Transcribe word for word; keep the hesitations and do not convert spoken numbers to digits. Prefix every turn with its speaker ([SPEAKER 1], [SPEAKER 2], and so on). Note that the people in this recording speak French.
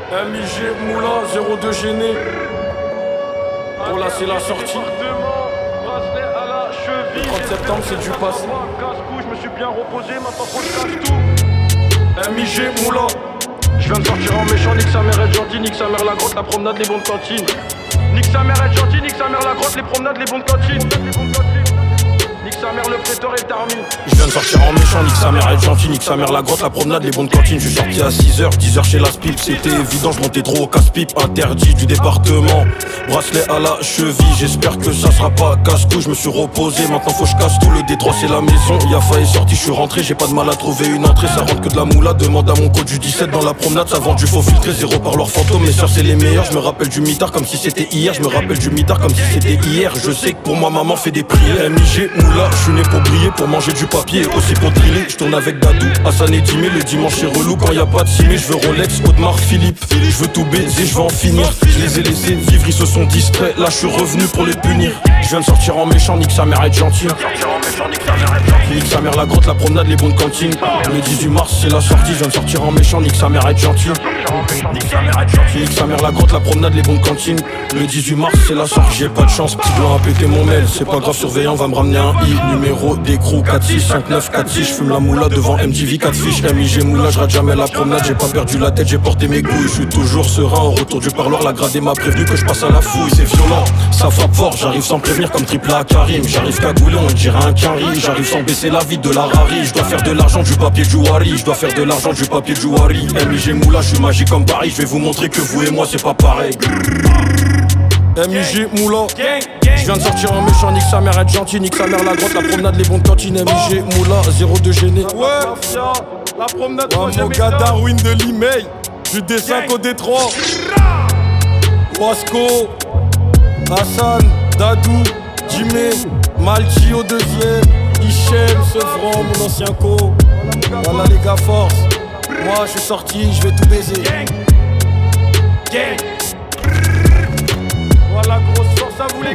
[SPEAKER 1] M I G Moula, zéro deux gêné. Pour là c'est la sortie. Le trente septembre c'est du passé.
[SPEAKER 2] Je me suis bien reposé, maintenant faut que je casse tout.
[SPEAKER 1] M I G Moula.
[SPEAKER 2] Je viens de sortir en méchant, nique sa mère est gentille, nique sa mère la grotte, la promenade, les bons de cantine. Nique sa mère est gentille, nique sa mère la grotte, les promenades, les bons de cantine. Nique sa mère le prétor et le tarmi.
[SPEAKER 1] Je viens de sortir en méchant, nique sa mère elle est gentille, nique sa mère la grotte, la promenade, les bons de cantine. Je suis sorti à six heures, dix heures chez la Spip. C'était évident, je montais trop au casse-pipe. Interdit du département, bracelet à la cheville. J'espère que ça sera pas casse-cou. Je me suis reposé, maintenant faut que je casse tout. Le Détroit c'est la maison, y'a faille sorti, je suis rentré. J'ai pas de mal à trouver une entrée, ça rentre que de la moula. Demande à mon code du dix-sept dans la promenade. Ça vend du faux filtré, zéro par leur fantôme. Mes soeurs c'est les meilleurs, je me rappelle du mitard comme si c'était hier. Je me rappelle du mitard comme si c'était hier. Je sais que pour moi maman fait des prières. M I G Moula, je suis né pour briller, pour manger du papier, aussi pour driller. Je tourne avec Dadou, Hassan et Dimé. Le dimanche c'est relou quand y a pas de cimé. Je veux Rolex, Audemars, Philippe. Je veux tout baiser, je veux en finir. Je les ai laissés vivre, ils se sont distraits. Là je suis revenu pour les punir. Je viens de sortir en méchant, nique sa mère être gentil. Nique sa mère la grotte, la promenade, les bons de cantine. Le dix-huit mars c'est la sortie. Je viens de sortir en méchant, nique sa mère être gentil. Nique sa mère être gentil. Nique sa mère la grotte, la promenade, les bons de cantine. Le dix-huit mars c'est la sortie. J'ai pas de chance, petit blanc a pété mon mail. C'est pas grave, surveillant va me ramener un i. Numéro d'écrou quatre six cinq neuf quatre six. J'fume la moula devant M T V, quatre fiches. M I G Moula, j'rate jamais la promenade. J'ai pas perdu la tête, j'ai porté mes couilles. J'suis toujours serein, au retour du parloir. La gradée m'a prévenu que je passe à la fouille. C'est violent, ça frappe fort. J'arrive sans prévenir comme triple A Karim. J'arrive cagoulé, on dirait un carry. J'arrive sans baisser la vie de la rari. J'dois faire de l'argent du papier du Wari. J'dois faire de l'argent du papier du Wari. M I G Moula, j'suis magique comme Paris. J'vais vous montrer que vous et moi c'est pas pareil. M I G Moula, je viens de sortir en méchant, nique sa mère être gentil, nique sa mère la grotte, la promenade, les bons de cantine. M I G Moula, zéro deux gêné.
[SPEAKER 2] Ouais, la promenade,
[SPEAKER 1] oh, mon gars Darwin de l'email, du D cinq au Détroit. Wasco, Hassan, Dadou, Jimé, Malchi au deuxième, Hichem, Sevran, mon ancien co. Voilà les gars, force. Moi je suis sorti, je vais tout baiser.
[SPEAKER 2] Voilà, grosse force à vous les